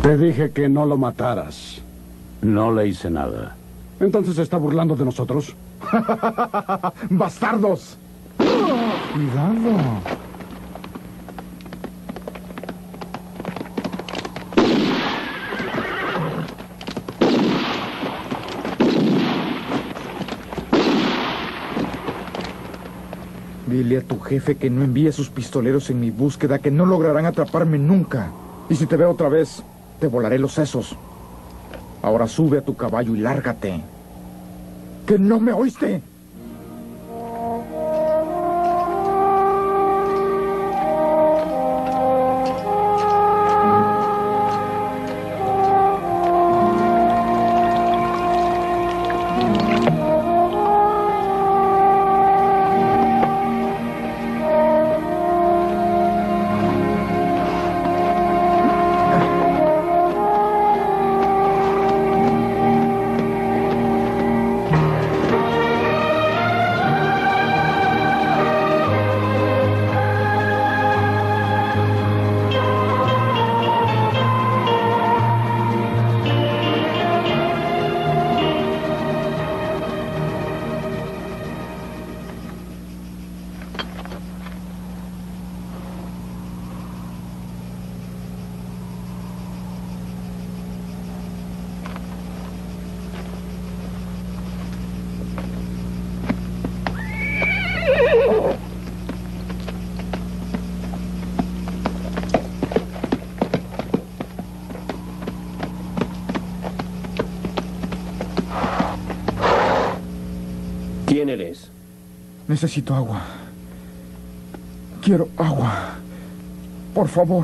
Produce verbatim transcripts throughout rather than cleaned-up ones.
Te dije que no lo mataras. No le hice nada. ¿Entonces se está burlando de nosotros? ¡Bastardos! Cuidado. Dile a tu jefe que no envíe a sus pistoleros en mi búsqueda, que no lograrán atraparme nunca. Y si te veo otra vez, te volaré los sesos. Ahora sube a tu caballo y lárgate. ¿Que no me oíste? ¿Quién eres? Necesito agua. Quiero agua. Por favor.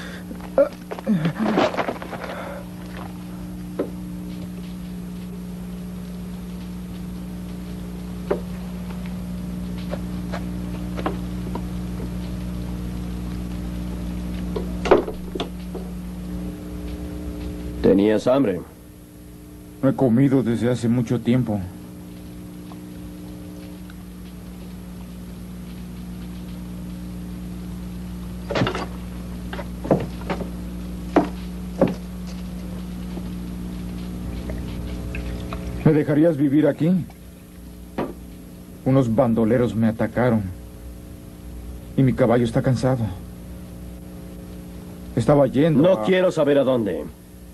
¿Tenías hambre? No he comido desde hace mucho tiempo. ¿Me dejarías vivir aquí? Unos bandoleros me atacaron. Y mi caballo está cansado. Estaba yendo No a... quiero saber a dónde.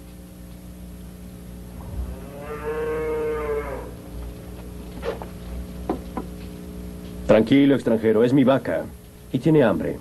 Tranquilo, extranjero. Es mi vaca. Y tiene hambre.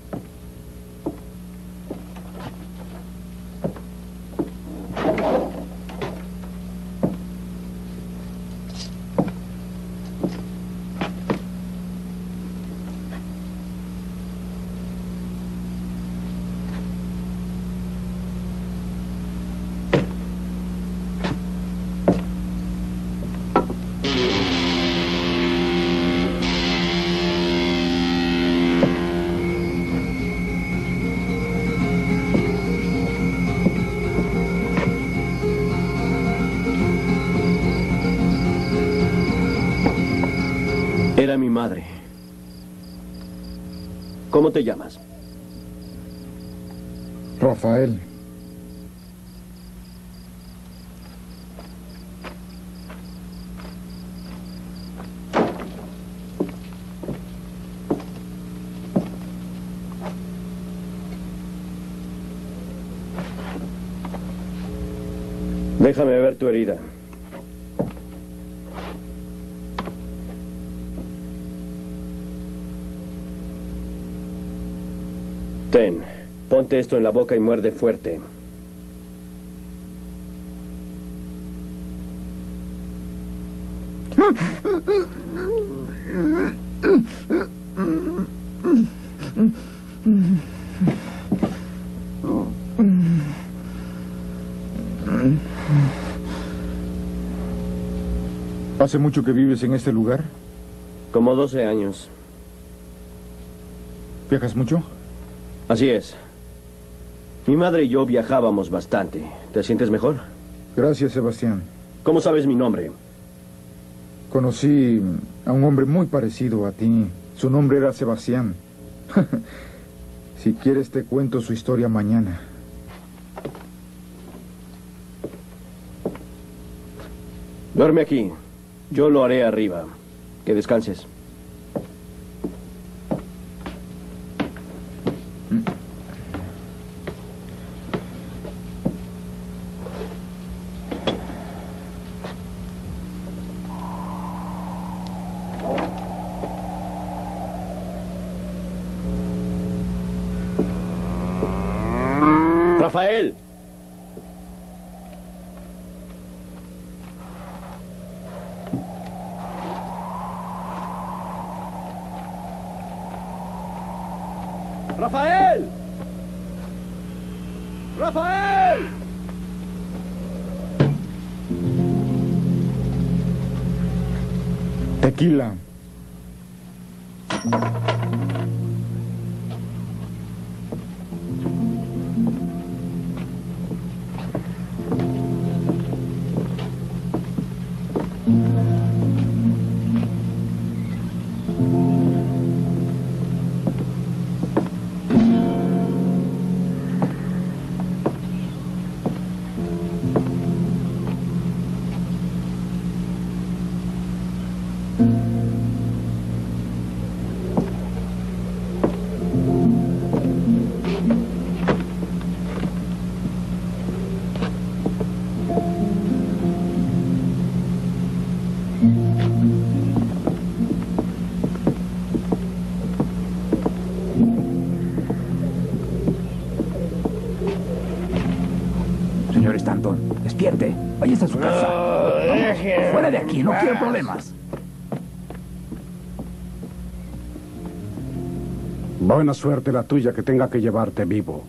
Era mi madre. ¿Cómo te llamas? Rafael. Déjame ver tu herida. Ten, ponte esto en la boca y muerde fuerte. ¿Hace mucho que vives en este lugar? Como doce años. ¿Viajas mucho? Así es. Mi madre y yo viajábamos bastante. ¿Te sientes mejor? Gracias, Sebastián. ¿Cómo sabes mi nombre? Conocí a un hombre muy parecido a ti. Su nombre era Sebastián. Si quieres te cuento su historia mañana. Duerme aquí. Yo lo haré arriba. Que descanses. Rafael. Rafael. Rafael. Tequila. Señor Stanton, despierte. Váyase a su casa. Vamos, fuera de aquí, no quiero problemas. Buena suerte la tuya que tenga que llevarte vivo.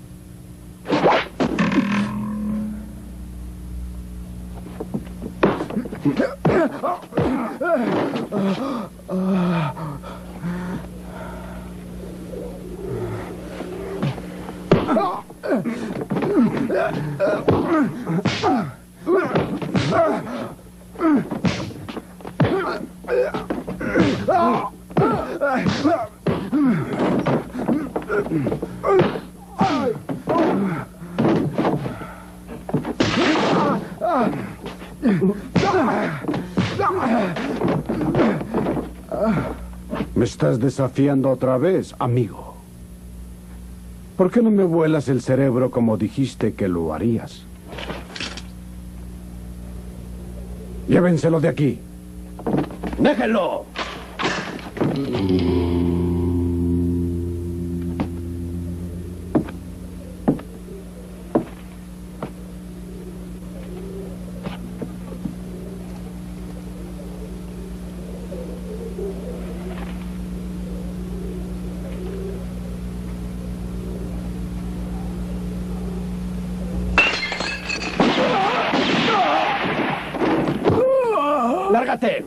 ¿Me estás desafiando otra vez, amigo? ¿Por qué no me vuelas el cerebro como dijiste que lo harías? Llévenselo de aquí. ¡Déjenlo! ¡Lárgate!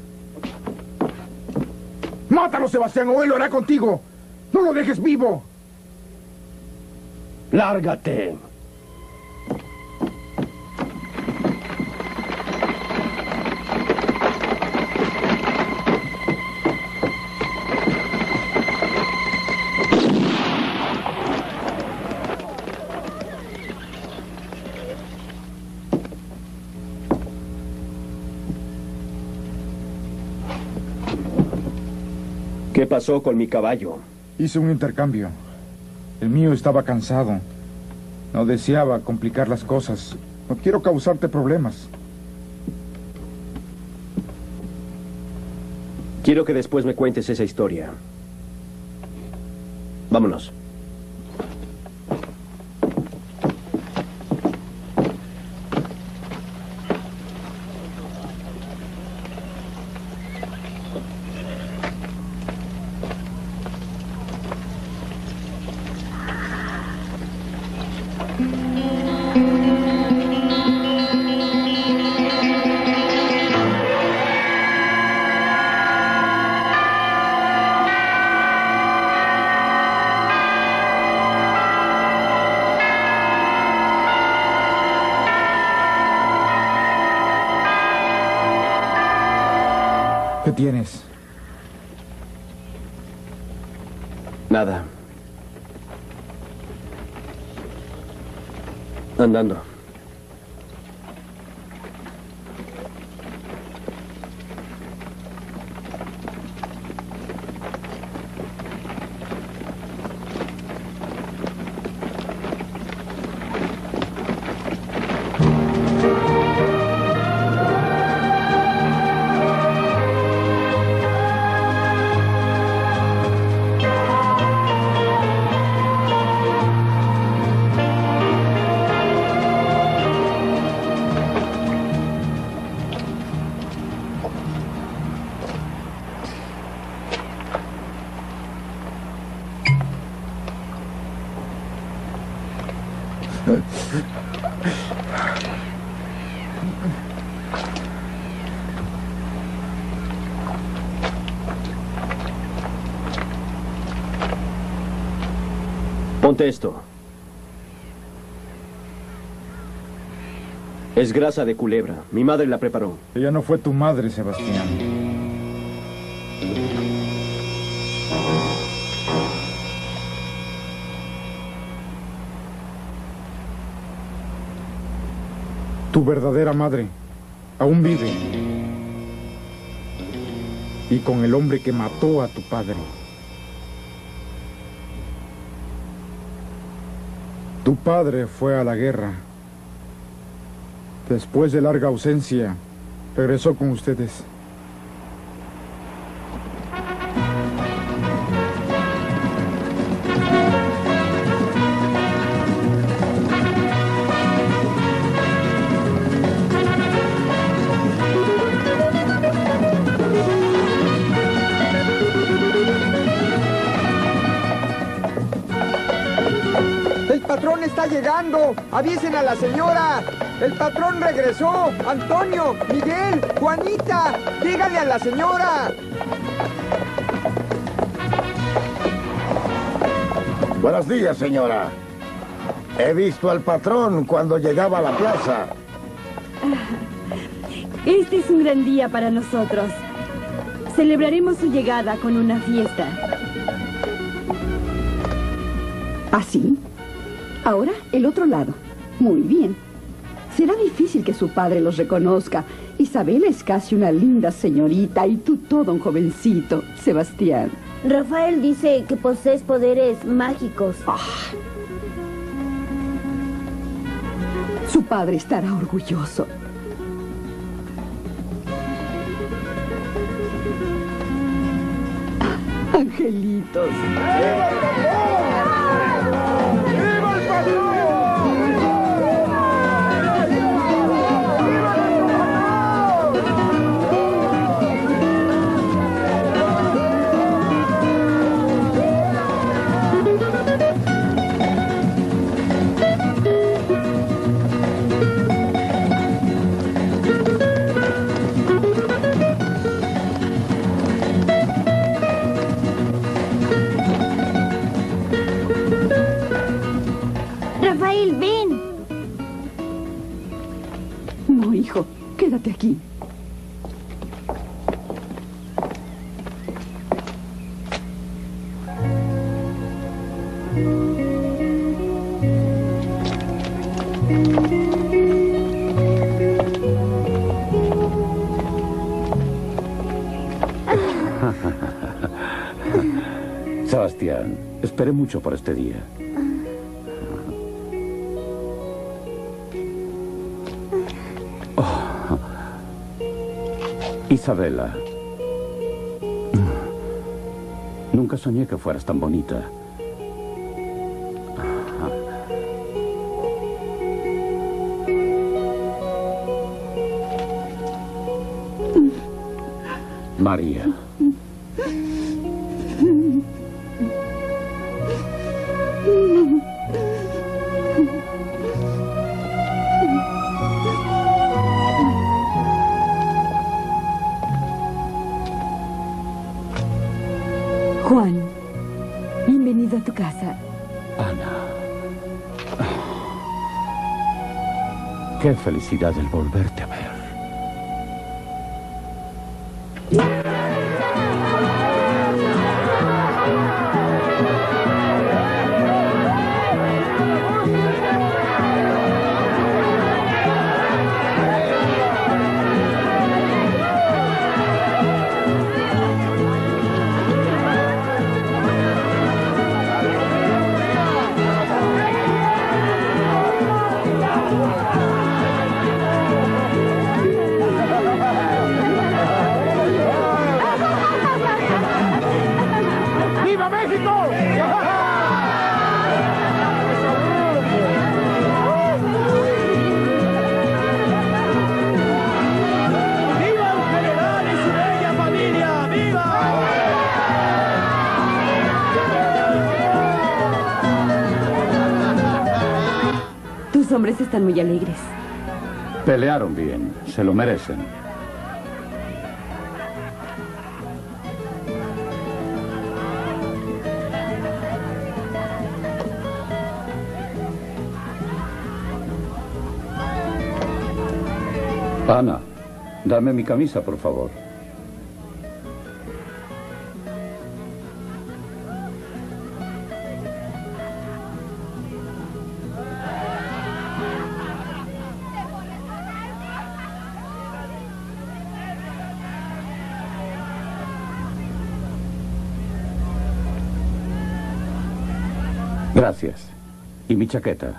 ¡Mátalo, Sebastián, o él lo hará contigo! ¡No lo dejes vivo! ¡Lárgate! ¿Qué pasó con mi caballo? Hice un intercambio. El mío estaba cansado. No deseaba complicar las cosas. No quiero causarte problemas. Quiero que después me cuentes esa historia. Vámonos. ¿Qué tienes? Nada. Andando. Ponte esto. Es grasa de culebra. Mi madre la preparó. Ella no fue tu madre, Sebastián. Tu verdadera madre aún vive. Y con el hombre que mató a tu padre. Tu padre fue a la guerra. Después de larga ausencia, regresó con ustedes. ¡El patrón está llegando! ¡Avisen a la señora! ¡El patrón regresó! ¡Antonio! ¡Miguel! ¡Juanita! ¡Díganle a la señora! Buenos días, señora. He visto al patrón cuando llegaba a la plaza. Este es un gran día para nosotros. Celebraremos su llegada con una fiesta. ¿Así? Ahora, el otro lado. Muy bien. Será difícil que su padre los reconozca. Isabel es casi una linda señorita y tú todo un jovencito, Sebastián. Rafael dice que posees poderes mágicos. Ah. Su padre estará orgulloso. Ah, angelitos. ¡Viva el patrón! ¡Viva el patrón! Rafael, ven. No, hijo, quédate aquí. Sebastián, esperé mucho por este día. Oh. Isabela. Nunca soñé que fueras tan bonita. María. Juan, bienvenido a tu casa. Ana. Qué felicidad el volverte a ver. Sus hombres están muy alegres. Pelearon bien, se lo merecen. Ana, dame mi camisa, por favor. Gracias. ¿Y mi chaqueta?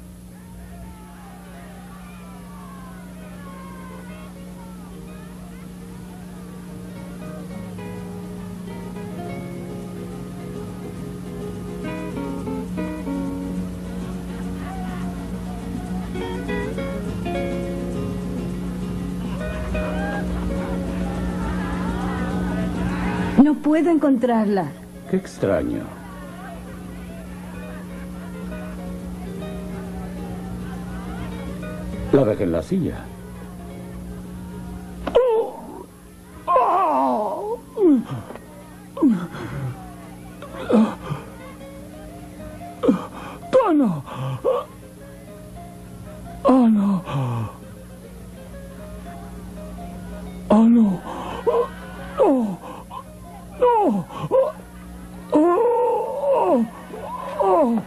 No puedo encontrarla. Qué extraño. La dejé en la silla. ¡Ana! ¡Ana! ¡Ah, no! ¡No! ¡No! ¡Oh! ¡Oh!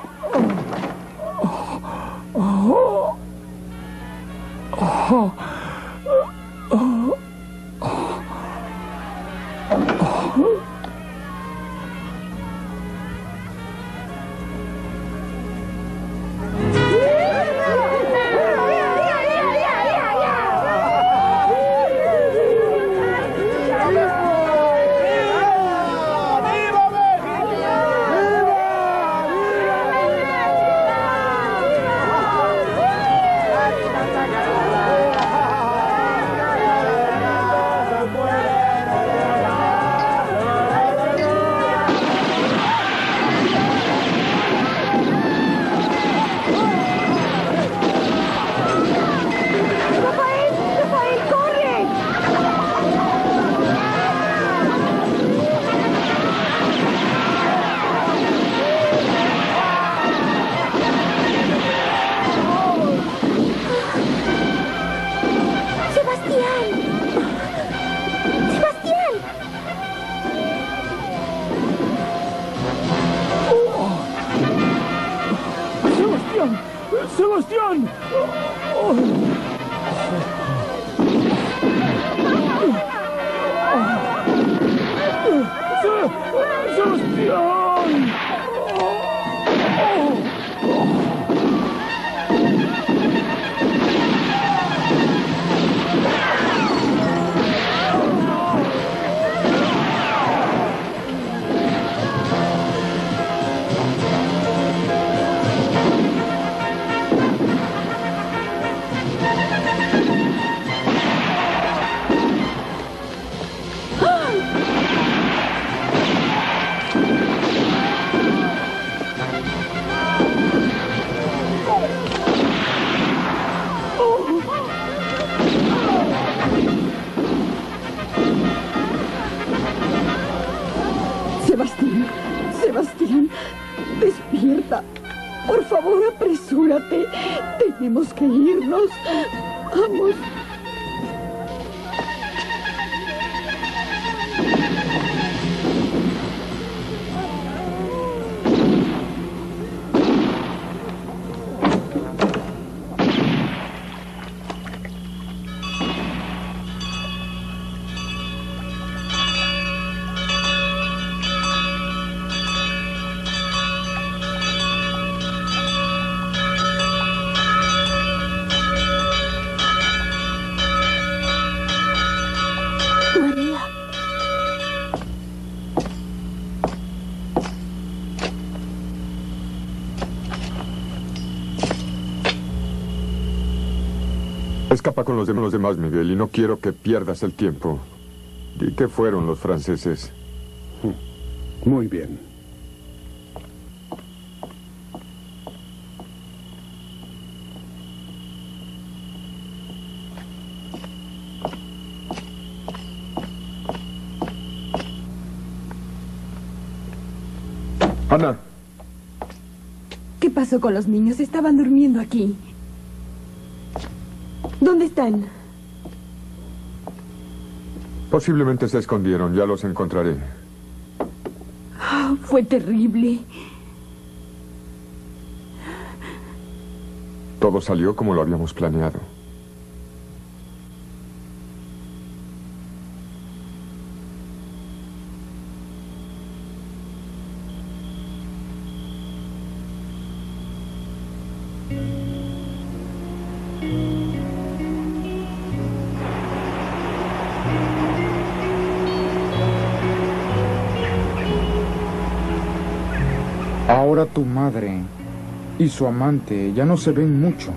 ¡Oh! ¡Oh! ¡Sebastián! ¡Oh! ¡Se- ¡Sebastián! Sebastián, Sebastián, despierta. Por favor, apresúrate. Tenemos que irnos. Vamos. Escapa con los demás, los demás, Miguel, y no quiero que pierdas el tiempo. ¿Y qué fueron los franceses? Muy bien. ¿Qué pasó con los niños? Estaban durmiendo aquí. ¿Dónde están? Posiblemente se escondieron. Ya los encontraré. Oh, fue terrible. Todo salió como lo habíamos planeado. Ahora tu madre y su amante ya no se ven mucho.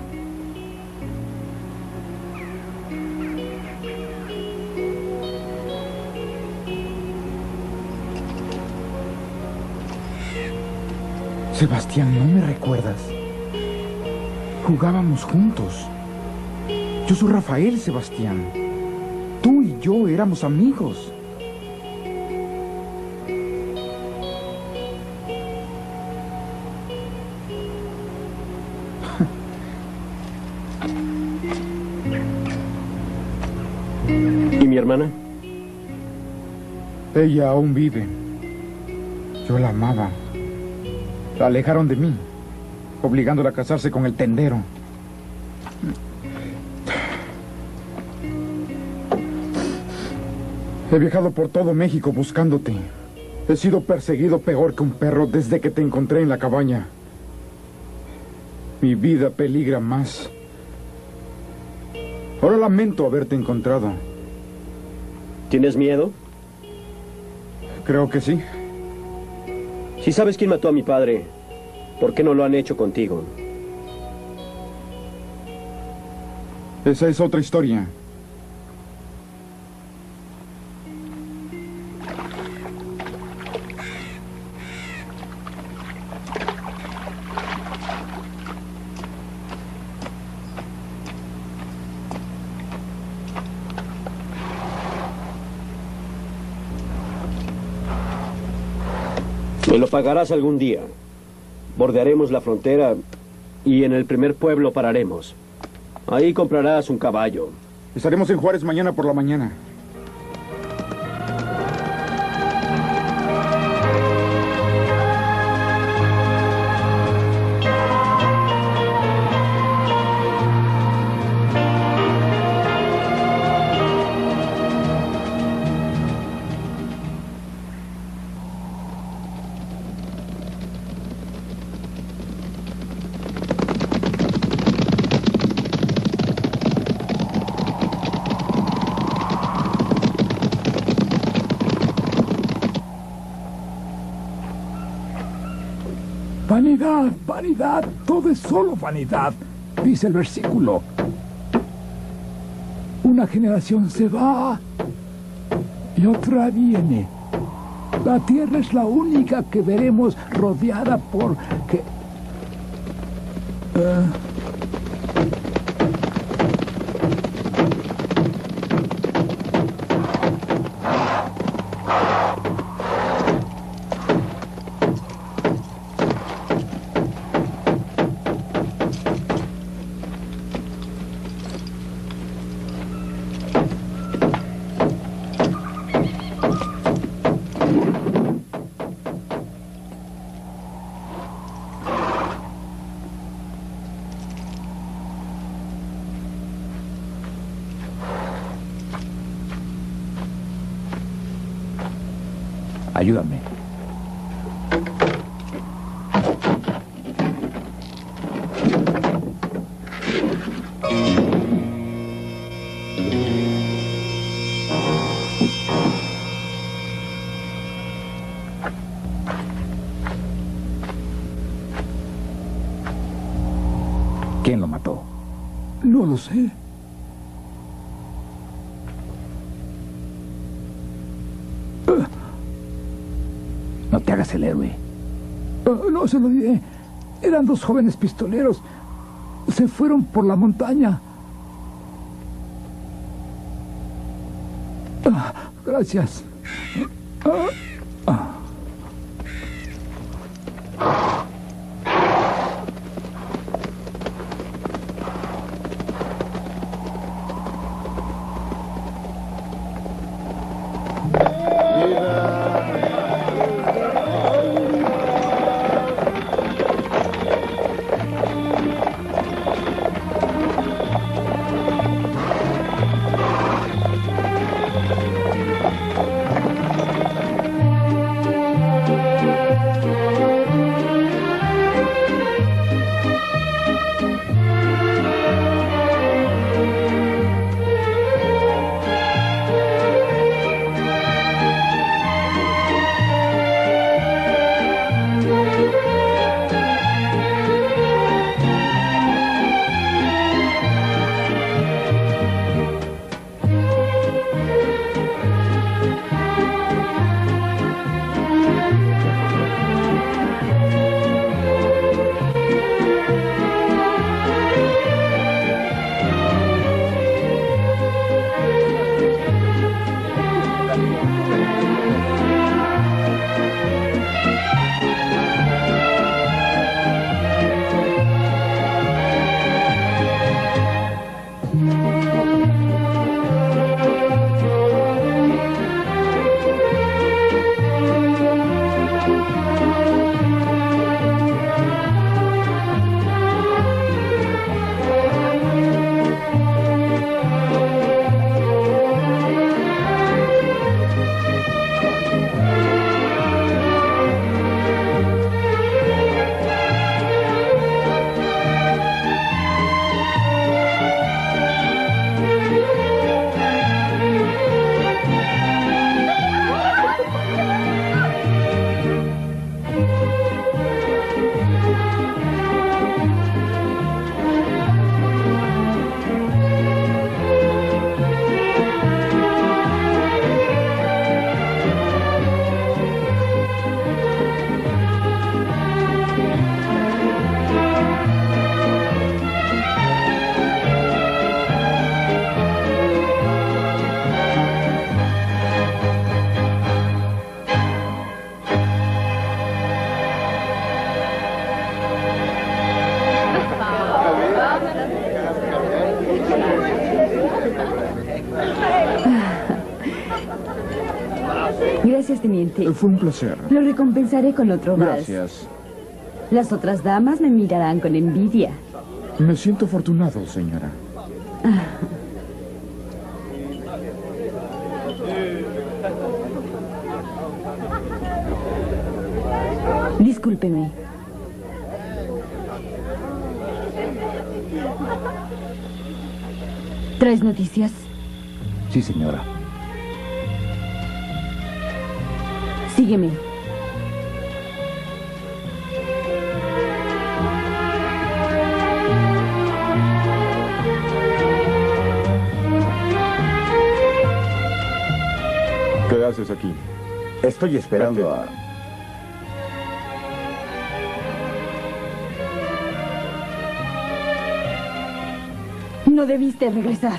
Sebastián, ¿no me recuerdas? Jugábamos juntos. Yo soy Rafael, Sebastián. Tú y yo éramos amigos. ¿Y mi hermana? Ella aún vive. Yo la amaba. La alejaron de mí, obligándola a casarse con el tendero. He viajado por todo México buscándote. He sido perseguido peor que un perro desde que te encontré en la cabaña. Mi vida peligra más. Ahora lamento haberte encontrado. ¿Tienes miedo? Creo que sí. Si sabes quién mató a mi padre, ¿por qué no lo han hecho contigo? Esa es otra historia. Me lo pagarás algún día. Bordearemos la frontera y en el primer pueblo pararemos. Ahí comprarás un caballo. Estaremos en Juárez mañana por la mañana. Vanidad, vanidad, todo es solo vanidad, dice el versículo. Una generación se va y otra viene. La tierra es la única que veremos rodeada por... que... Uh... Ayúdame. ¿Quién lo mató? No lo sé. No te hagas el héroe. Uh, no se lo diré. Eran dos jóvenes pistoleros. Se fueron por la montaña. Uh, gracias. Uh, uh. Gracias, teniente. Fue un placer. Lo recompensaré con otro vals. Gracias. Las otras damas me mirarán con envidia. Me siento afortunado, señora. Ah. Discúlpeme. ¿Traes noticias? Sí, señora. Sígueme. ¿Qué haces aquí? Estoy esperando a... No debiste regresar.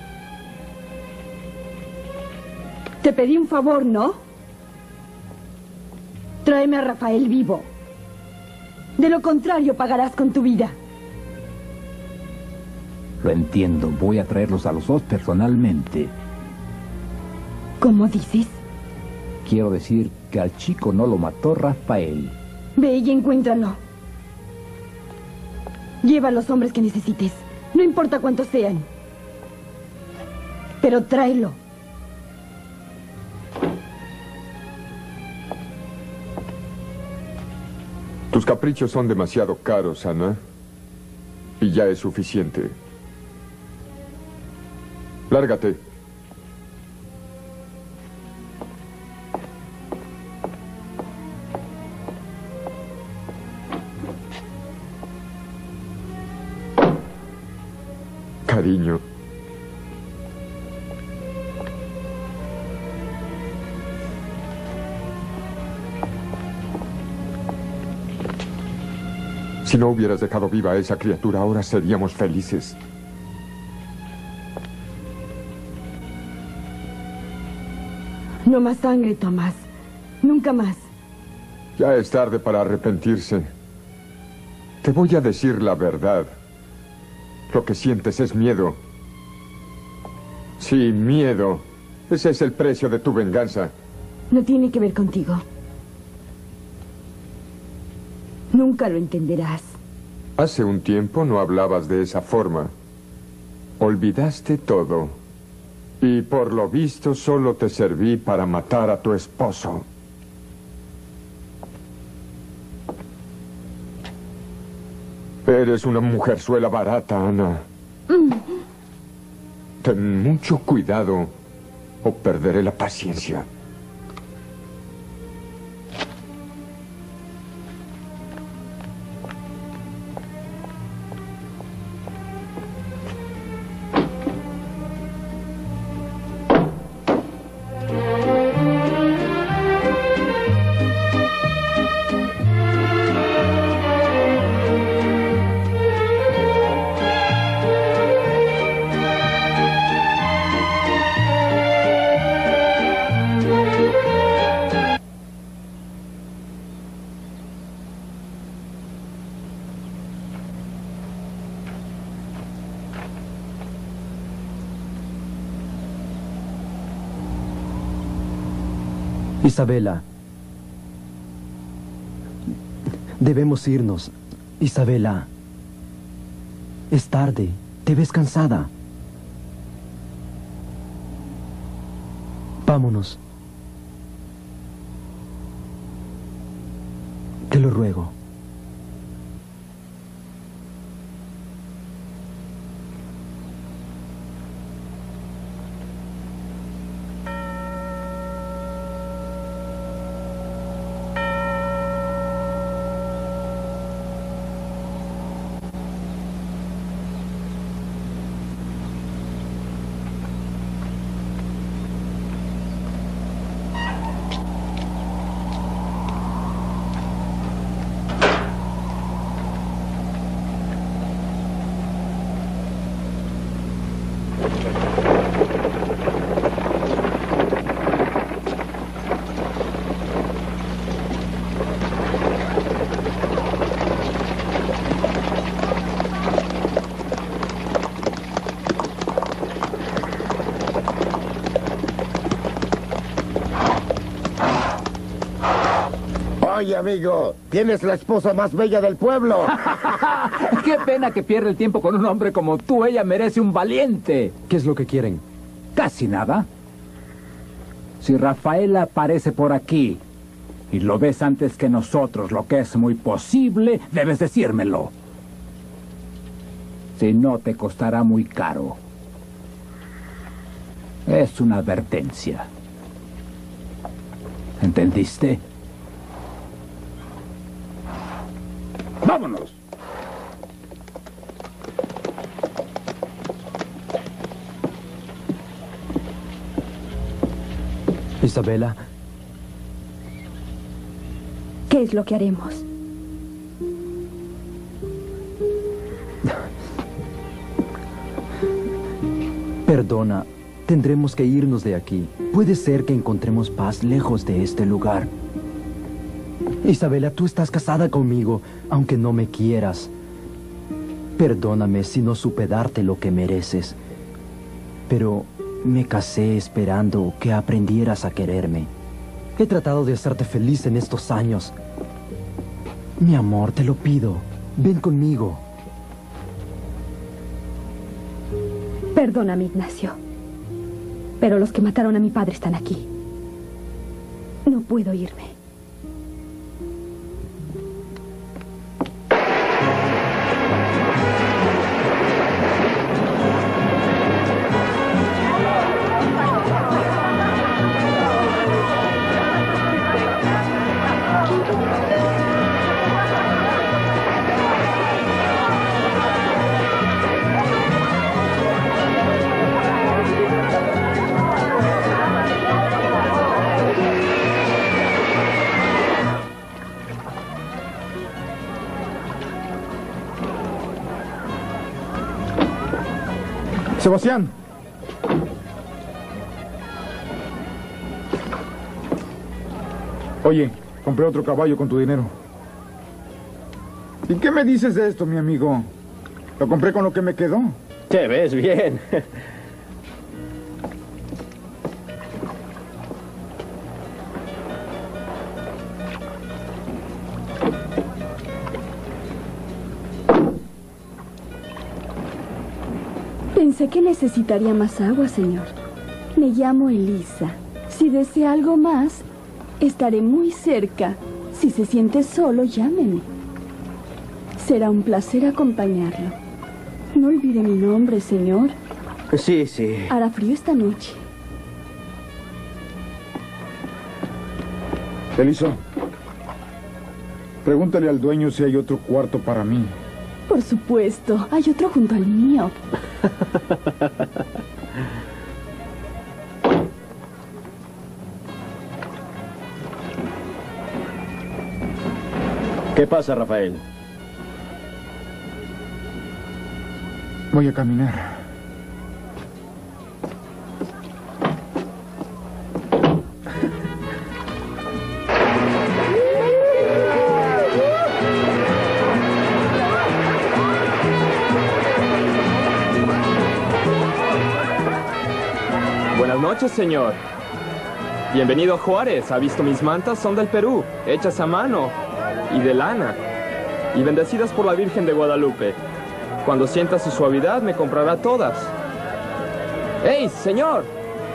Te pedí un favor, ¿no? Tráeme a Rafael vivo. De lo contrario, pagarás con tu vida. Lo entiendo. Voy a traerlos a los dos personalmente. ¿Cómo dices? Quiero decir que al chico no lo mató Rafael. Ve y encuéntralo. Lleva a los hombres que necesites. No importa cuántos sean. Pero tráelo. Tus caprichos son demasiado caros, Ana. Y ya es suficiente. Lárgate. Cariño. Si no hubieras dejado viva a esa criatura, ahora seríamos felices. No más sangre, Tomás. Nunca más. Ya es tarde para arrepentirse. Te voy a decir la verdad. Lo que sientes es miedo. Sí, miedo. Ese es el precio de tu venganza. No tiene que ver contigo. Nunca lo entenderás. Hace un tiempo no hablabas de esa forma. Olvidaste todo. Y por lo visto solo te serví para matar a tu esposo. Eres una mujerzuela barata, Ana. Mm. Ten mucho cuidado o perderé la paciencia. Isabela. Debemos irnos. Isabela. Es tarde. Te ves cansada. Vámonos. Te lo ruego. Oye, amigo, tienes la esposa más bella del pueblo. Qué pena que pierda el tiempo con un hombre como tú. Ella merece un valiente. ¿Qué es lo que quieren? Casi nada. Si Rafaela aparece por aquí y lo ves antes que nosotros, lo que es muy posible, debes decírmelo. Si no, te costará muy caro. Es una advertencia. ¿Entendiste? ¡Vámonos! Isabela. ¿Qué es lo que haremos? Perdona, tendremos que irnos de aquí. Puede ser que encontremos paz lejos de este lugar. Isabela, tú estás casada conmigo, aunque no me quieras. Perdóname si no supe darte lo que mereces. Pero me casé esperando que aprendieras a quererme. He tratado de hacerte feliz en estos años. Mi amor, te lo pido. Ven conmigo. Perdóname, Ignacio. Pero los que mataron a mi padre están aquí. No puedo irme. Sebastián. Oye, compré otro caballo con tu dinero. ¿Y qué me dices de esto, mi amigo? Lo compré con lo que me quedó. Te ves bien. Pensé que necesitaría más agua, señor. Me llamo Elisa. Si desea algo más, estaré muy cerca. Si se siente solo, llámeme. Será un placer acompañarlo. No olvide mi nombre, señor. Sí, sí. Hará frío esta noche. Elisa, pregúntale al dueño si hay otro cuarto para mí. Por supuesto, hay otro junto al mío. ¿Qué pasa, Rafael? Voy a caminar. Buenas noches, señor. Bienvenido a Juárez. ¿Ha visto mis mantas? Son del Perú, hechas a mano y de lana, y bendecidas por la Virgen de Guadalupe. Cuando sienta su suavidad, me comprará todas. ¡Ey, señor!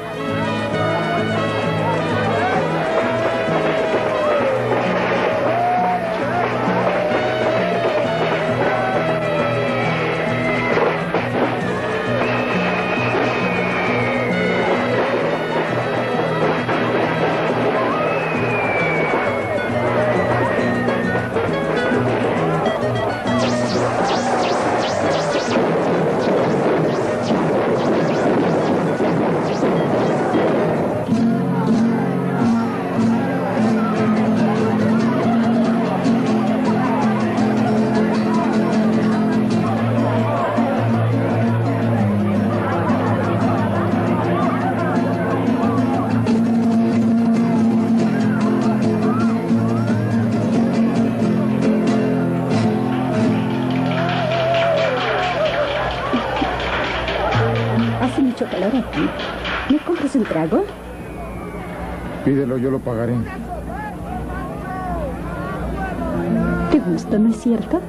¿Me compras un trago? Pídelo, yo lo pagaré. gusta, ¿no es cierto?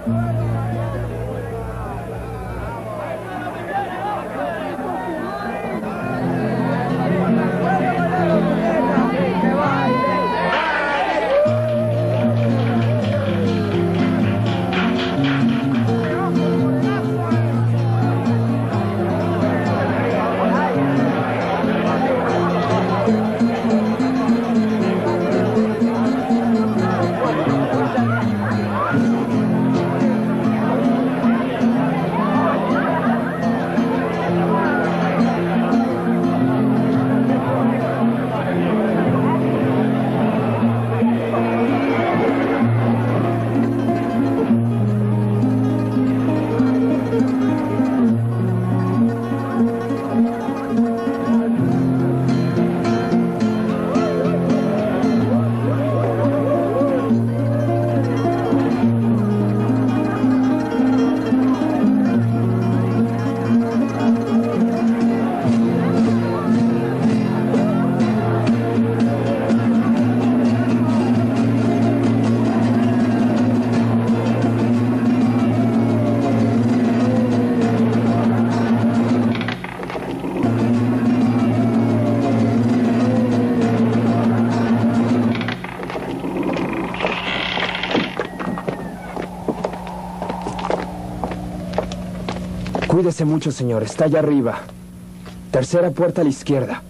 Cuídese mucho, señor. Está allá arriba. Tercera puerta a la izquierda.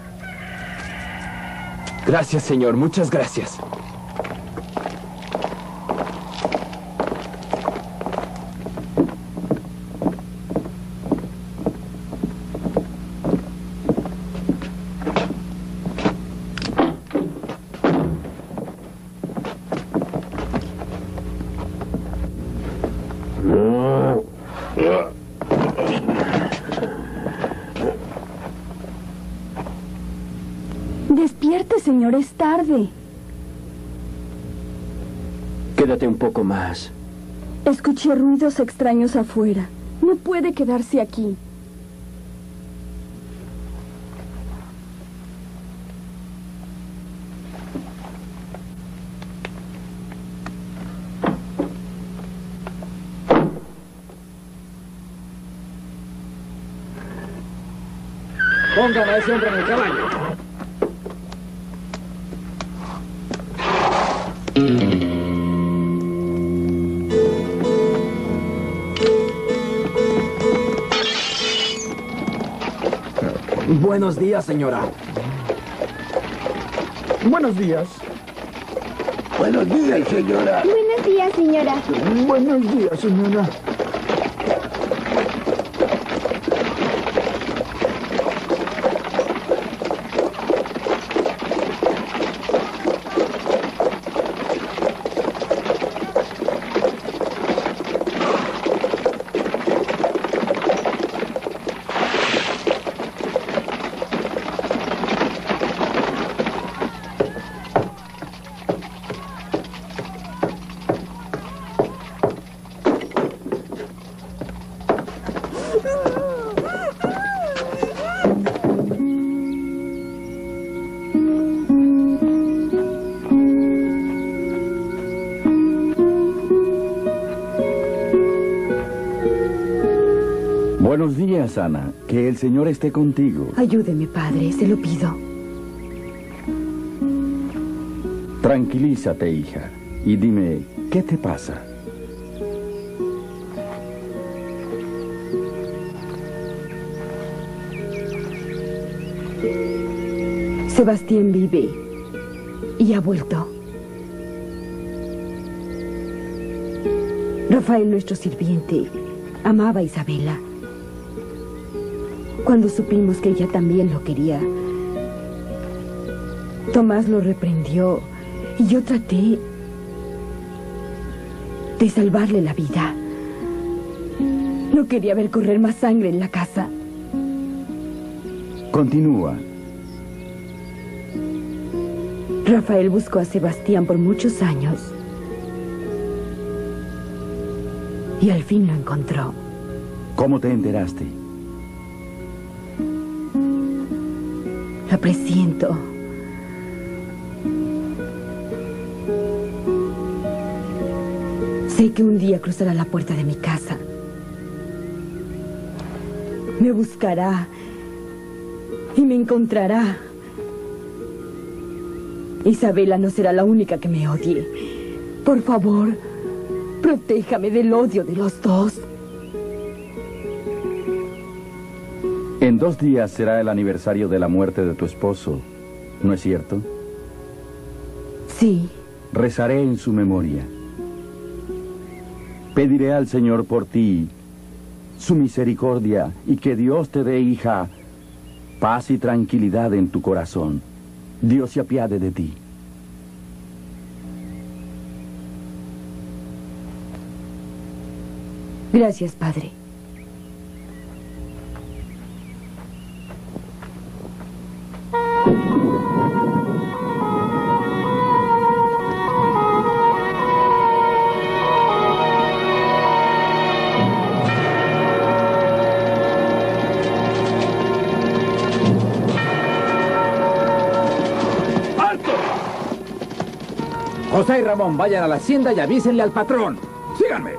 Gracias, señor. Muchas gracias. Despierte, señor, es tarde. Quédate un poco más. Escuché ruidos extraños afuera. No puede quedarse aquí. Pongan a ese hombre en el caballo. Buenos días, señora. Buenos días. Buenos días, señora. Buenos días, señora. Buenos días, señora. Buenos días, Ana. Que el Señor esté contigo. Ayúdeme, padre, se lo pido. Tranquilízate, hija. Y dime, ¿qué te pasa? Sebastián vive y ha vuelto. Rafael, nuestro sirviente, amaba a Isabela. Cuando supimos que ella también lo quería, Tomás lo reprendió y yo traté de salvarle la vida. No quería ver correr más sangre en la casa. Continúa. Rafael buscó a Sebastián por muchos años y al fin lo encontró. ¿Cómo te enteraste? Lo presiento. Sé que un día cruzará la puerta de mi casa. Me buscará y me encontrará. Isabela no será la única que me odie. Por favor, protéjame del odio de los dos. En dos días será el aniversario de la muerte de tu esposo, ¿no es cierto? Sí. Rezaré en su memoria. Pediré al Señor por ti su misericordia y que Dios te dé, hija, paz y tranquilidad en tu corazón. Dios se apiade de ti. Gracias, padre. José y Ramón, vayan a la hacienda y avísenle al patrón. ¡Síganme!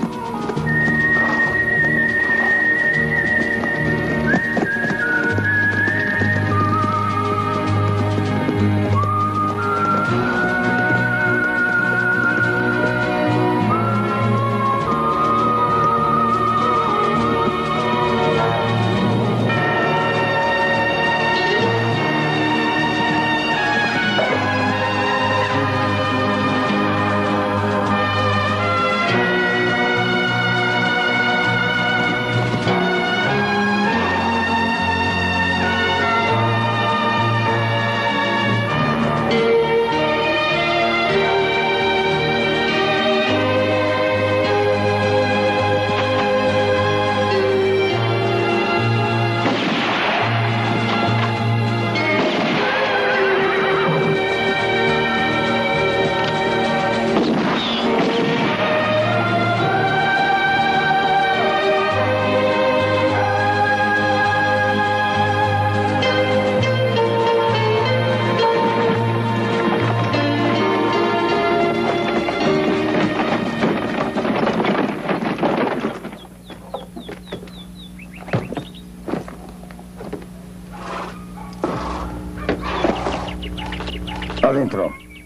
Adentro.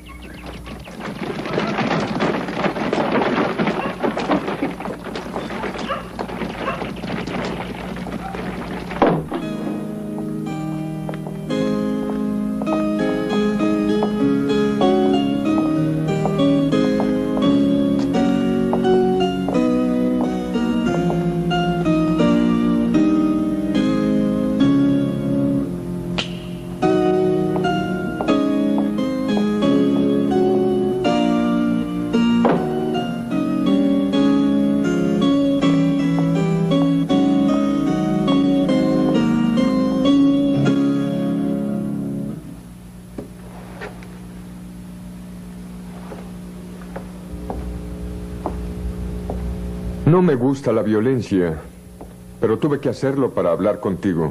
No me gusta la violencia, pero tuve que hacerlo para hablar contigo.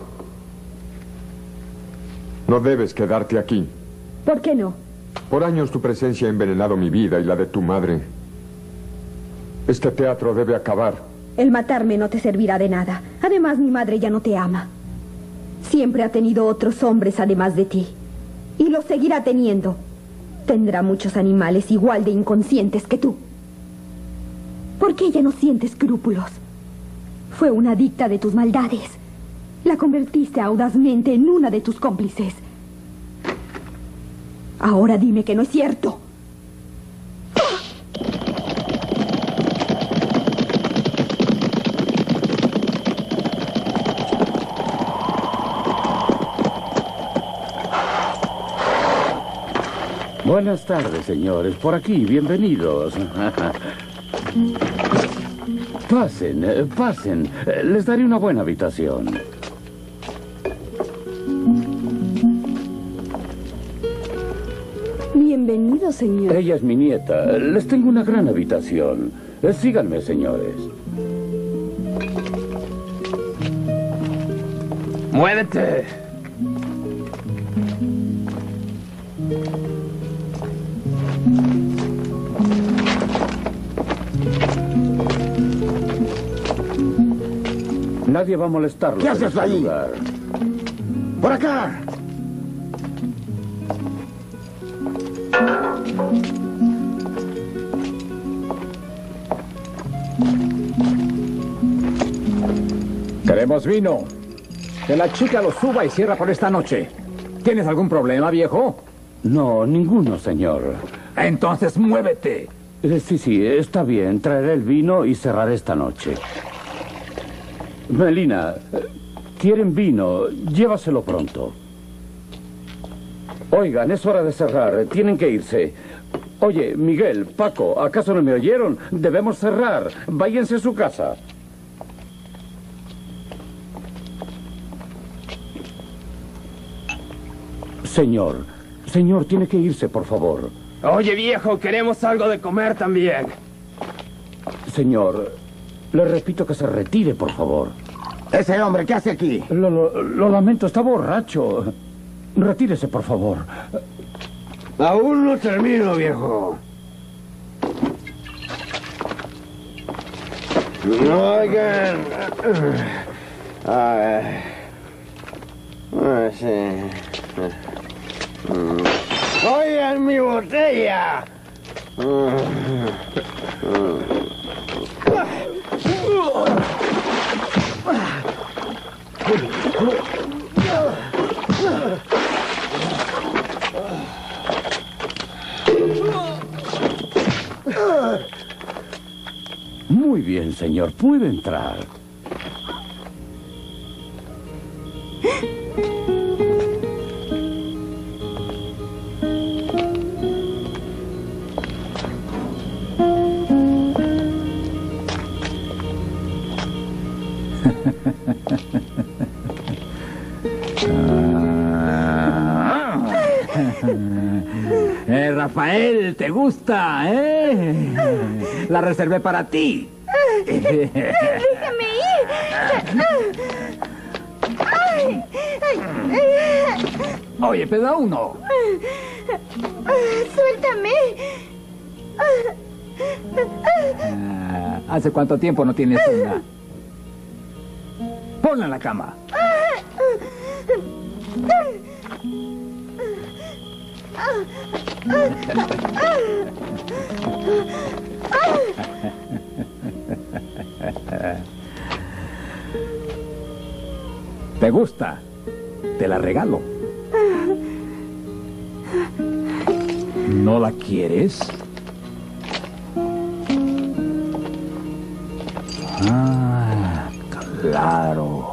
No debes quedarte aquí. ¿Por qué no? Por años tu presencia ha envenenado mi vida y la de tu madre. Este teatro debe acabar. El matarme no te servirá de nada. Además, mi madre ya no te ama. Siempre ha tenido otros hombres además de ti. Y los seguirá teniendo. Tendrá muchos animales igual de inconscientes que tú. ¿Por qué ella no siente escrúpulos? Fue una adicta de tus maldades. La convertiste audazmente en una de tus cómplices. Ahora dime que no es cierto. Buenas tardes, señores. Por aquí, bienvenidos. Pasen, eh, pasen. Eh, Les daré una buena habitación. Bienvenido, señor. Ella es mi nieta. Les tengo una gran habitación. Eh, Síganme, señores. ¡Muévete! Nadie va a molestarlo. ¿Qué haces ahí? Lugar. ¡Por acá! Queremos vino. Que la chica lo suba y cierra por esta noche. ¿Tienes algún problema, viejo? No, ninguno, señor. Entonces muévete. Eh, sí, sí, está bien. Traeré el vino y cerraré esta noche. Melina, ¿quieren vino? Llévaselo pronto. Oigan, es hora de cerrar. Tienen que irse. Oye, Miguel, Paco, ¿acaso no me oyeron? Debemos cerrar. Váyanse a su casa. Señor, señor, tiene que irse, por favor. Oye, viejo, queremos algo de comer también. Señor, le repito que se retire, por favor. Ese hombre, ¿qué hace aquí? Lo, lo, lo lamento, está borracho. Retírese, por favor. Aún no termino, viejo. Oigan. Ay. Ah, sí. Oigan mi botella. Muy bien, señor. Puede entrar. Eh, Rafael, ¿te gusta, eh? La reservé para ti. ¡Déjame ir! Oye, peda uno. ¡Suéltame! Ah, ¿hace cuánto tiempo no tienes una? Ponla en la cama. ¿Te gusta? Te la regalo. ¿No la quieres? Ah, claro.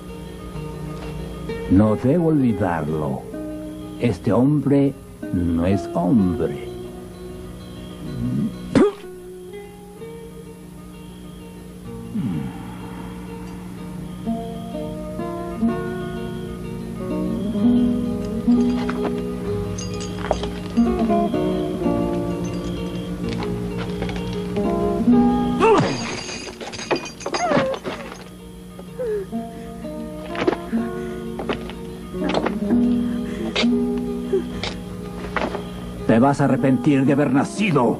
No debo olvidarlo. Este hombre no es hombre. Te vas a arrepentir de haber nacido.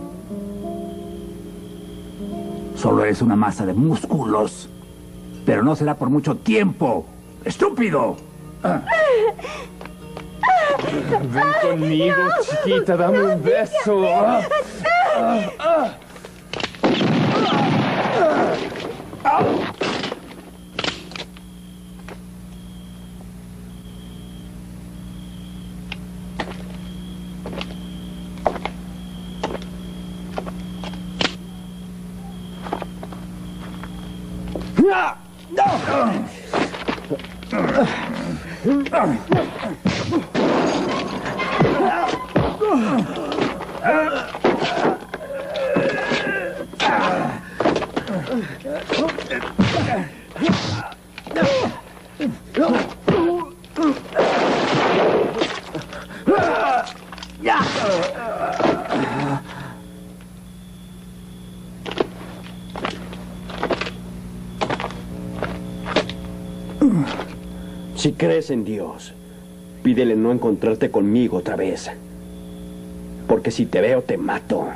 Solo eres una masa de músculos. Pero no será por mucho tiempo. ¡Estúpido! Ah. Ven conmigo, chiquita, dame un beso. Ah. Ah. Ah. Ah. Si crees en Dios, pídele no encontrarte conmigo otra vez. Porque si te veo, te mato.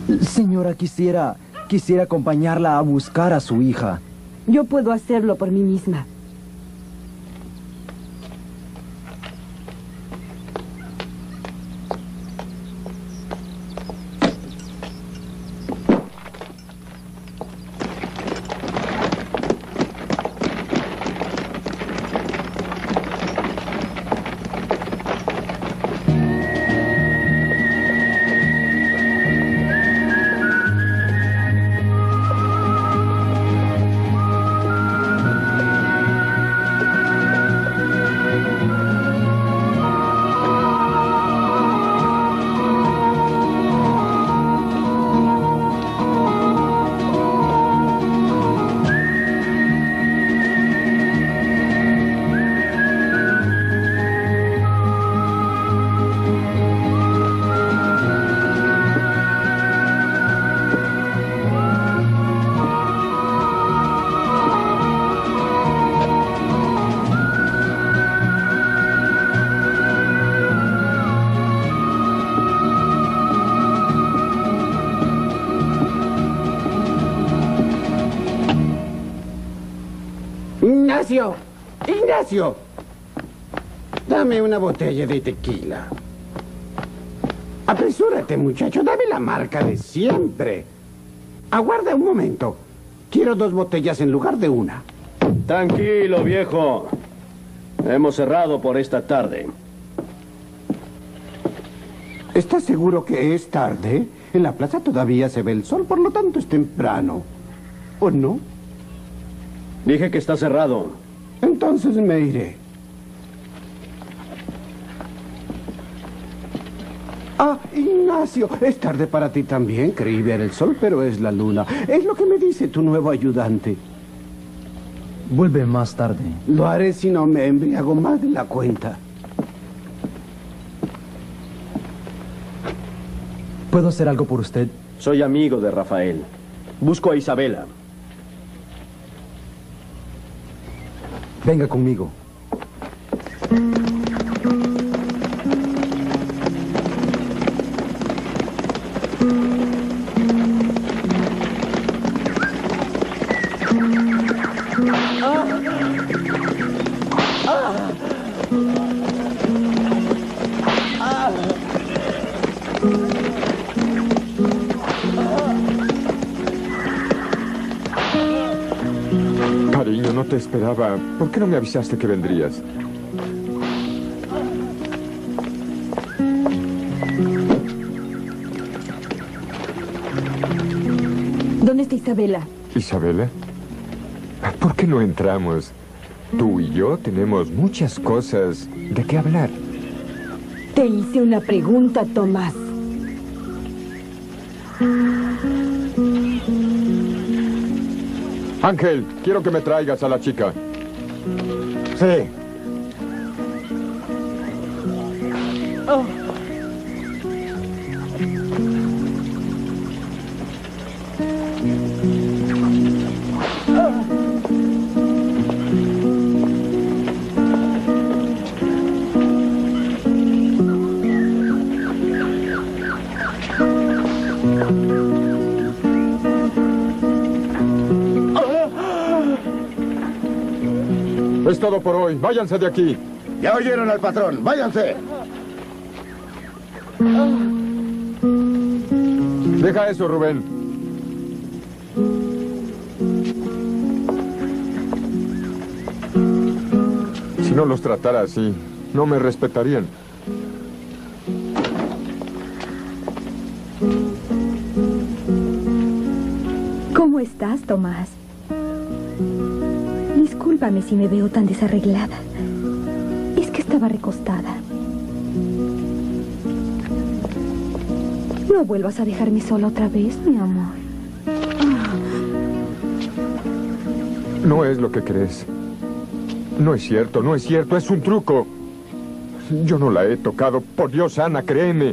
Señora, quisiera... quisiera acompañarla a buscar a su hija. Yo puedo hacerlo por mí misma. Ignacio, Ignacio, dame una botella de tequila. Apresúrate, muchacho, dame la marca de siempre. Aguarda un momento. Quiero dos botellas en lugar de una. Tranquilo, viejo. Hemos cerrado por esta tarde. ¿Estás seguro que es tarde? En la plaza todavía se ve el sol, por lo tanto es temprano. ¿O no? Dije que está cerrado. Entonces me iré. Ah, Ignacio, es tarde para ti también. Creí ver el sol, pero es la luna. Es lo que me dice tu nuevo ayudante. Vuelve más tarde. Lo haré si no me embriago más de la cuenta. ¿Puedo hacer algo por usted? Soy amigo de Rafael. Busco a Isabela. Venga conmigo. Cariño, no te esperaba. ¿Por qué no me avisaste que vendrías? ¿Dónde está Isabela? ¿Isabela? ¿Por qué no entramos? Tú y yo tenemos muchas cosas de qué hablar. Te hice una pregunta, Tomás. Ángel, quiero que me traigas a la chica. Sí. Oh. Es todo por hoy. Váyanse de aquí. Ya oyeron al patrón. Váyanse. Deja eso, Rubén. Si no los tratara así, no me respetarían. ¿Cómo estás, Tomás? Discúlpame si me veo tan desarreglada. Es que estaba recostada. No vuelvas a dejarme sola otra vez, mi amor. No es lo que crees. No es cierto, no es cierto, es un truco. Yo no la he tocado. Por Dios, Ana, créeme.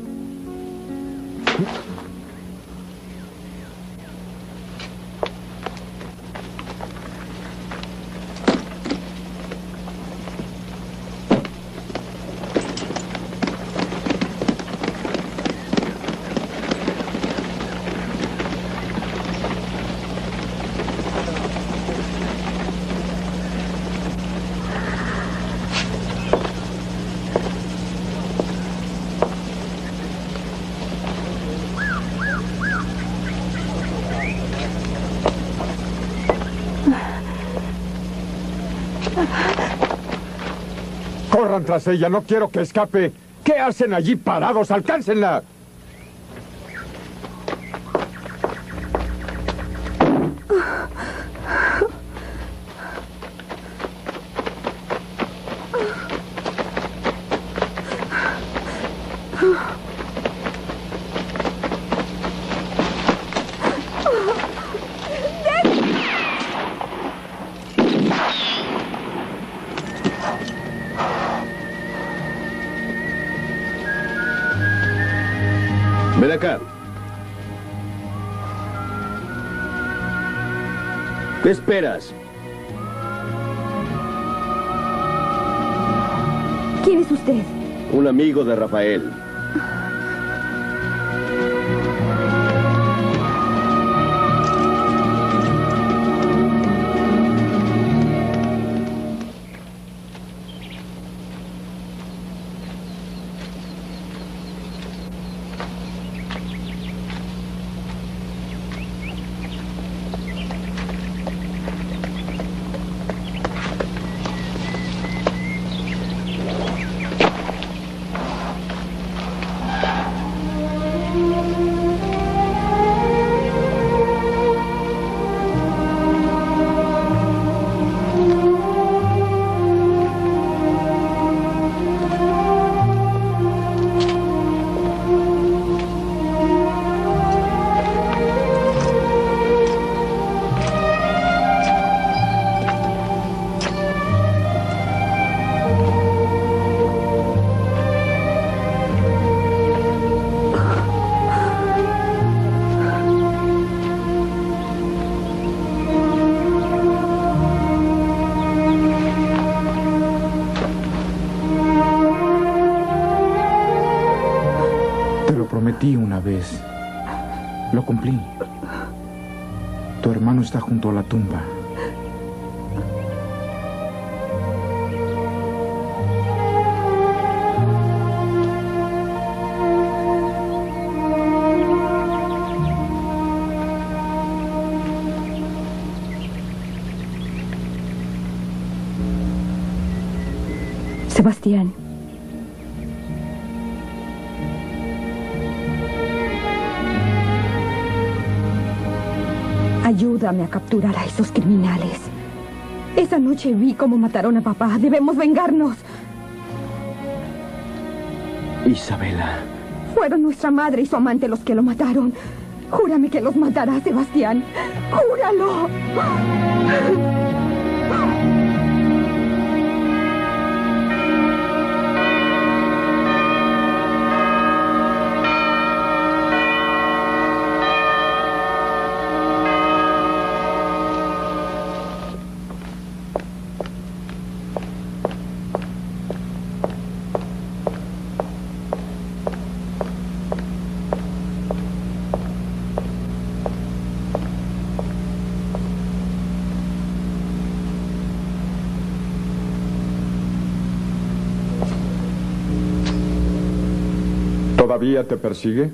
Corran tras ella, no quiero que escape. ¿Qué hacen allí parados? ¡Alcáncenla! Ven acá. ¿Qué esperas? ¿Quién es usted? Un amigo de Rafael. prometí una vez. Lo cumplí. Tu hermano está junto a la tumba. Sebastián. Ayúdame a capturar a esos criminales. Esa noche vi cómo mataron a papá. Debemos vengarnos. Isabela. Fueron nuestra madre y su amante los que lo mataron. Júrame que los matarás, Sebastián. ¡Júralo! ¿Todavía te persigue?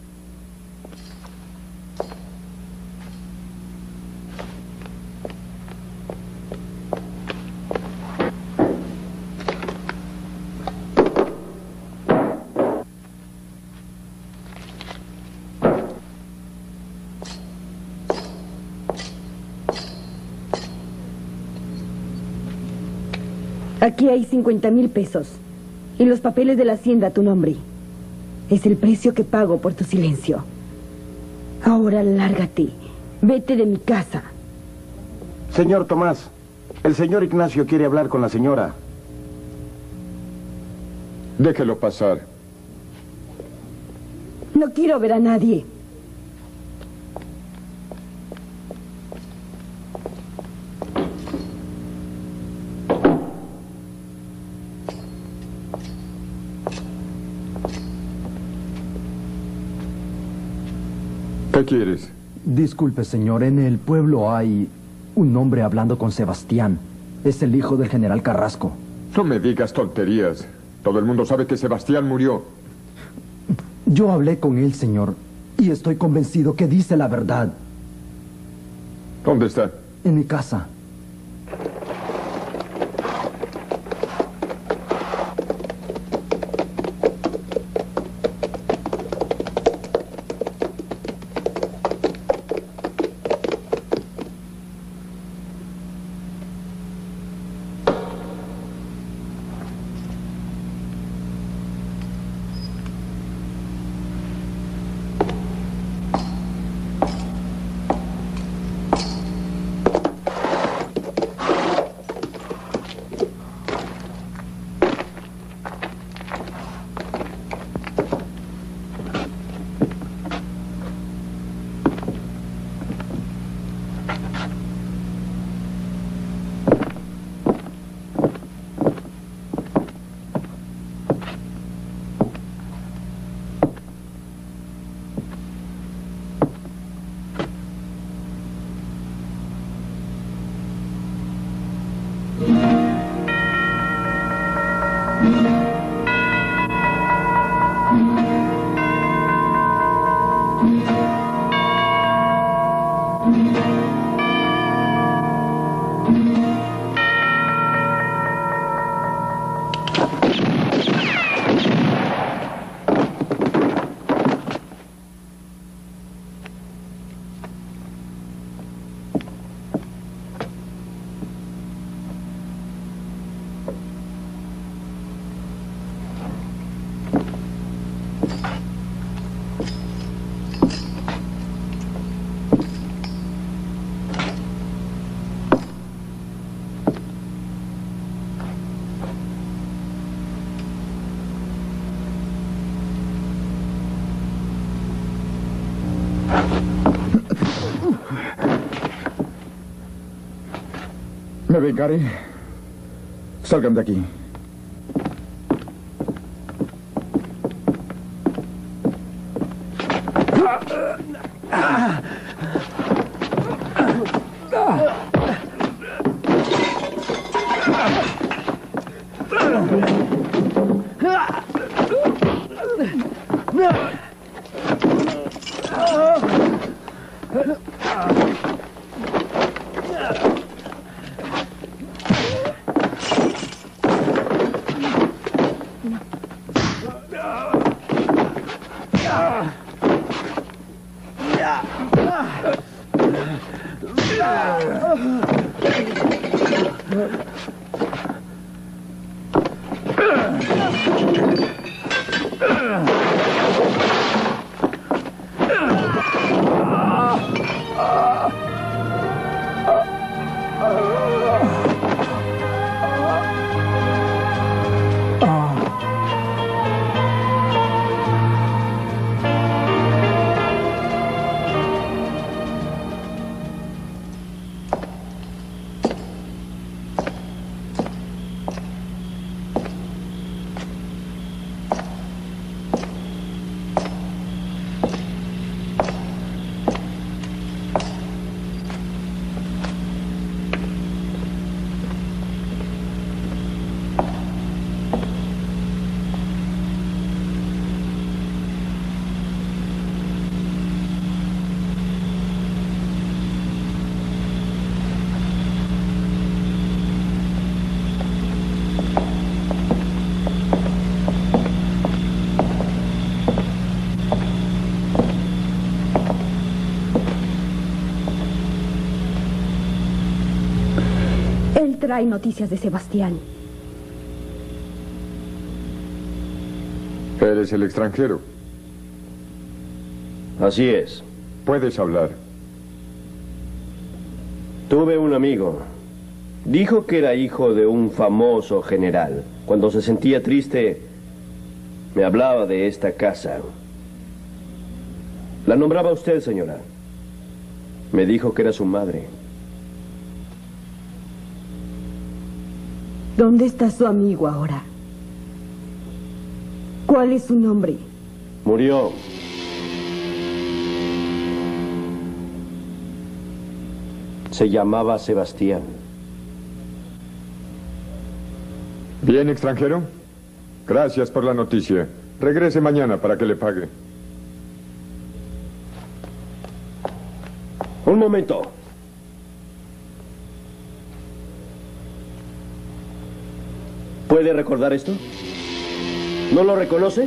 Aquí hay cincuenta mil pesos. Y los papeles de la hacienda a tu nombre. Es el precio que pago por tu silencio. Ahora lárgate. Vete de mi casa. Señor Tomás, el señor Ignacio quiere hablar con la señora. Déjelo pasar. No quiero ver a nadie. ¿Qué quieres? Disculpe, señor. En el pueblo hay un hombre hablando con Sebastián. Es el hijo del general Carrasco. No me digas tonterías. Todo el mundo sabe que Sebastián murió. Yo hablé con él, señor, y estoy convencido que dice la verdad. ¿Dónde está? En mi casa. Me vengaré. Salgan de aquí. Trae noticias de Sebastián. ¿Eres el extranjero? Así es. Puedes hablar. Tuve un amigo. Dijo que era hijo de un famoso general. Cuando se sentía triste, me hablaba de esta casa. La nombraba usted, señora. Me dijo que era su madre. ¿Dónde está su amigo ahora? ¿Cuál es su nombre? Murió. Se llamaba Sebastián. Bien, extranjero. Gracias por la noticia. Regrese mañana para que le pague. Un momento. ¿Puede recordar esto? ¿No lo reconoce?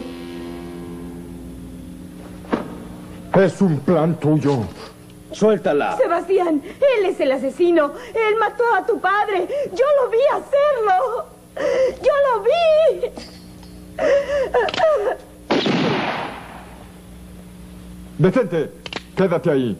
Es un plan tuyo. Suéltala. Sebastián, él es el asesino. Él mató a tu padre. Yo lo vi hacerlo. Yo lo vi. Detente. Quédate ahí.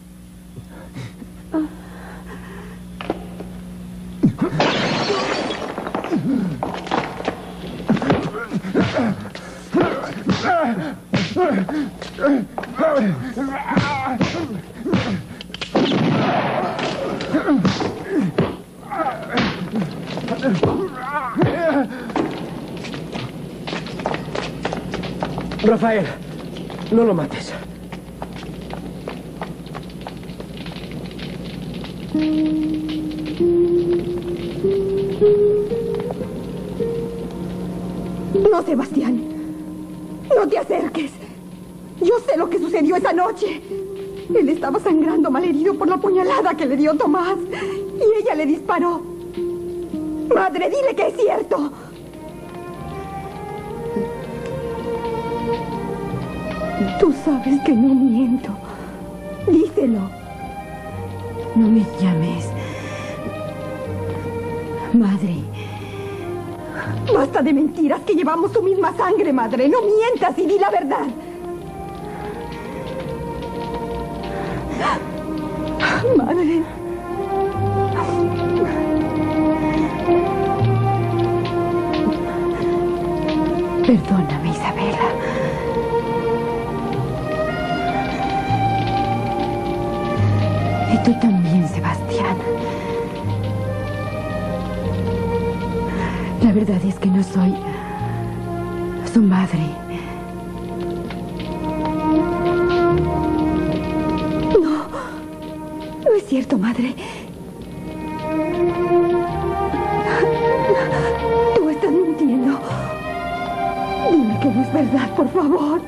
Rafael, no lo mates. No, Sebastián. No te acerques. Yo sé lo que sucedió esa noche. Él estaba sangrando malherido por la puñalada que le dio Tomás. Y ella le disparó. Madre, dile que es cierto. Tú sabes que no miento. Díselo. No me llames madre. Basta de mentiras, que llevamos tu misma sangre, madre. No mientas y di la verdad. Madre. Perdóname, Isabela. Tú también, Sebastián. La verdad es que no soy su madre. No, no es cierto, madre. Tú estás mintiendo. Dime que no es verdad, por favor.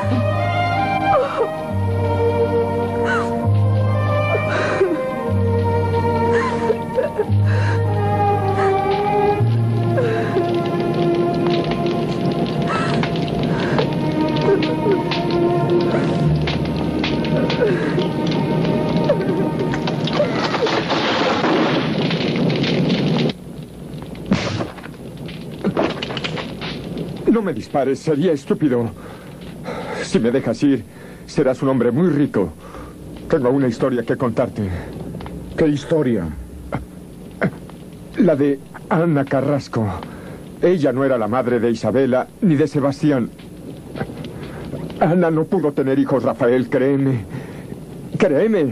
No me dispares, sería estúpido. Si me dejas ir, serás un hombre muy rico. Tengo una historia que contarte. ¿Qué historia? La de Ana Carrasco. Ella no era la madre de Isabela ni de Sebastián. Ana no pudo tener hijos, Rafael, créeme. Créeme.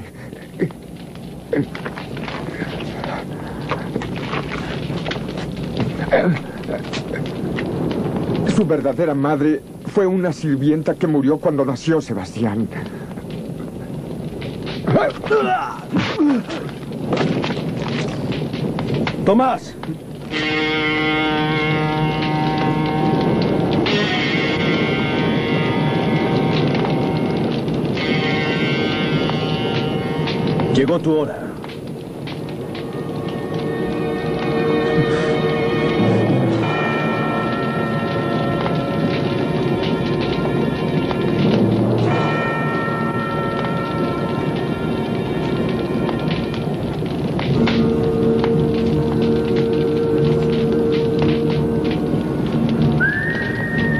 Su verdadera madre fue una sirvienta que murió cuando nació Sebastián. Tomás. Llegó tu hora.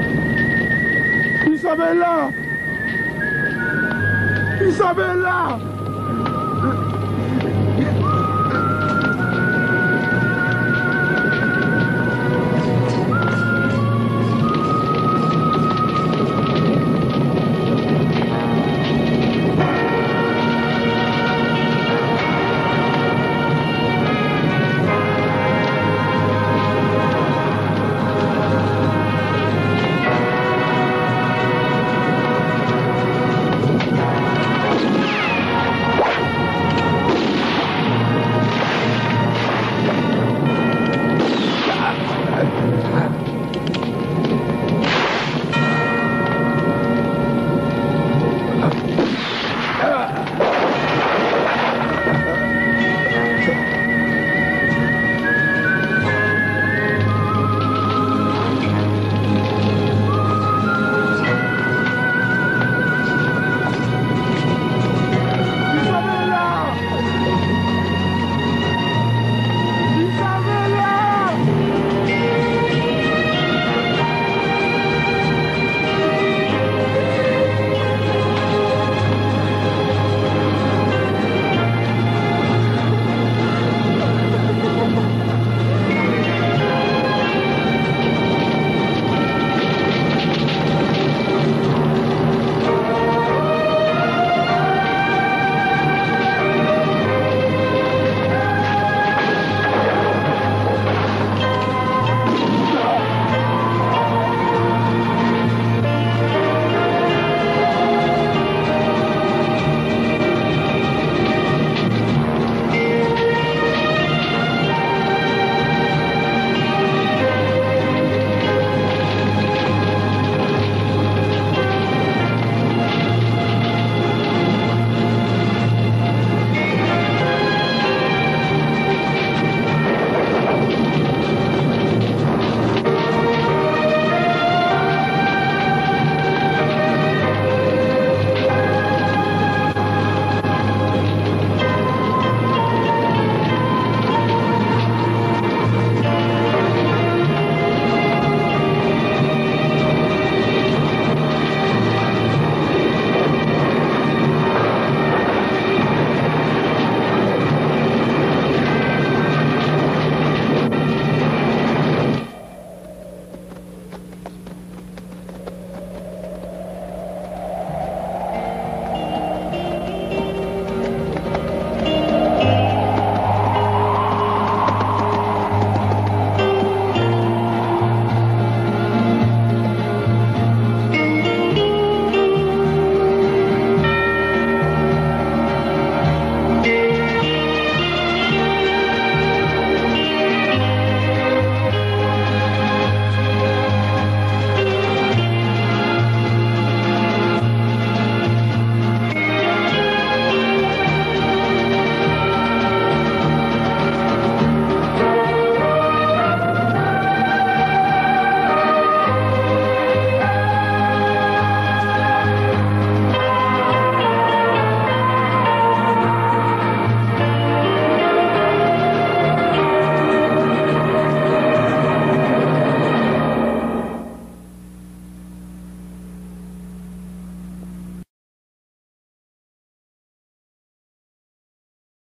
¡Isabela! ¡Isabela!